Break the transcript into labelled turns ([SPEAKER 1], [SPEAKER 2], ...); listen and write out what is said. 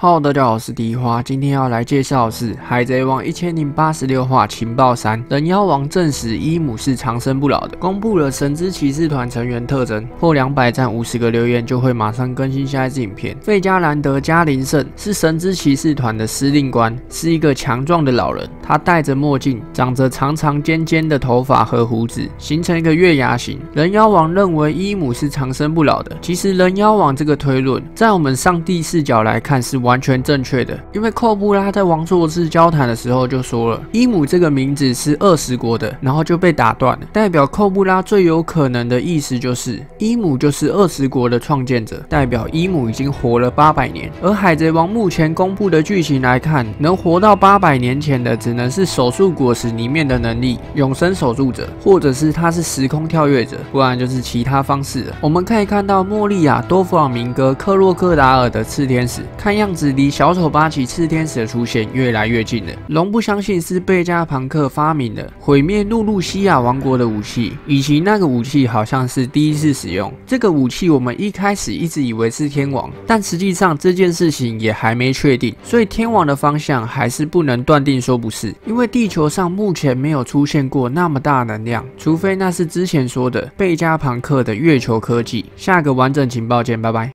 [SPEAKER 1] Hello， 大家好，我是迪花。今天要来介绍的是《海贼王》1086话情报3，人妖王证实伊姆是长生不老的，公布了神之骑士团成员特征，破200赞50个留言就会马上更新下一支影片。费加兰德·加林圣是神之骑士团的司令官，是一个强壮的老人，他戴着墨镜，长着长长尖尖的头发和胡子，形成一个月牙形。人妖王认为伊姆是长生不老的，其实人妖王这个推论，在我们上帝视角来看是完全正确的，因为寇布拉在王座室交谈的时候就说了，伊姆这个名字是20国的，然后就被打断了。代表寇布拉最有可能的意思就是伊姆就是20国的创建者，代表伊姆已经活了800年。而海贼王目前公布的剧情来看，能活到800年前的只能是手术果实里面的能力永生守住者，或者是他是时空跳跃者，不然就是其他方式了。我们可以看到莫利亚、多弗朗明哥、克洛克达尔的炽天使，看样子离小丑巴奇炽天使的出现越来越近了。龙不相信是贝加庞克发明了毁灭露露西亚王国的武器，以及那个武器好像是第一次使用。这个武器我们一开始一直以为是天王，但实际上这件事情也还没确定，所以天王的方向还是不能断定说不是，因为地球上目前没有出现过那么大能量，除非那是之前说的贝加庞克的月球科技。下个完整情报见，拜拜。